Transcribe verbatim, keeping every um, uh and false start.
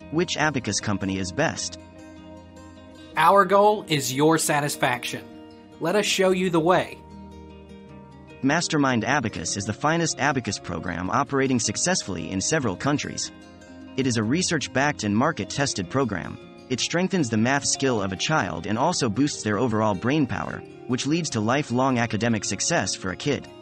Which Abacus company is best? Our goal is your satisfaction. Let us show you the way. Mastermind Abacus is the finest Abacus program operating successfully in several countries. It is a research-backed and market-tested program. It strengthens the math skill of a child and also boosts their overall brain power, which leads to lifelong academic success for a kid.